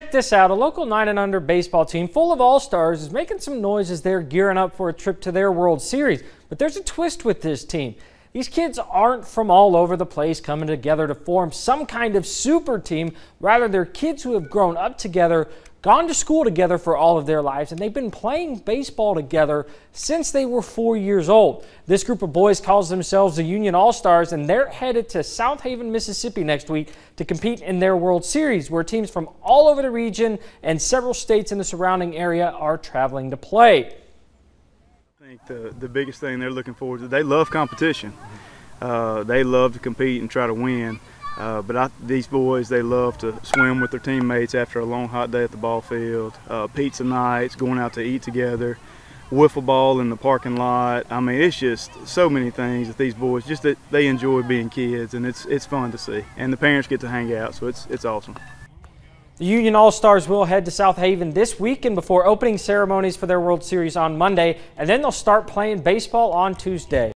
Check this out. A local 9 and under baseball team full of all-stars is making some noise as they're gearing up for a trip to their World Series. But there's a twist with this team. These kids aren't from all over the place coming together to form some kind of super team. Rather, they're kids who have grown up together, gone to school together for all of their lives, and they've been playing baseball together since they were 4 years old. This group of boys calls themselves the Union All-Stars, and they're headed to South Haven, Mississippi next week to compete in their World Series, where teams from all over the region and several states in the surrounding area are traveling to play. I think the biggest thing they're looking forward to, they love competition. They love to compete and try to win. These boys, they love to swim with their teammates after a long hot day at the ball field, pizza nights, going out to eat together, wiffle ball in the parking lot. I mean, it's just so many things that these boys, just that they enjoy being kids, and it's fun to see. And the parents get to hang out, so it's awesome. The Union All-Stars will head to South Haven this weekend before opening ceremonies for their World Series on Monday, and then they'll start playing baseball on Tuesday.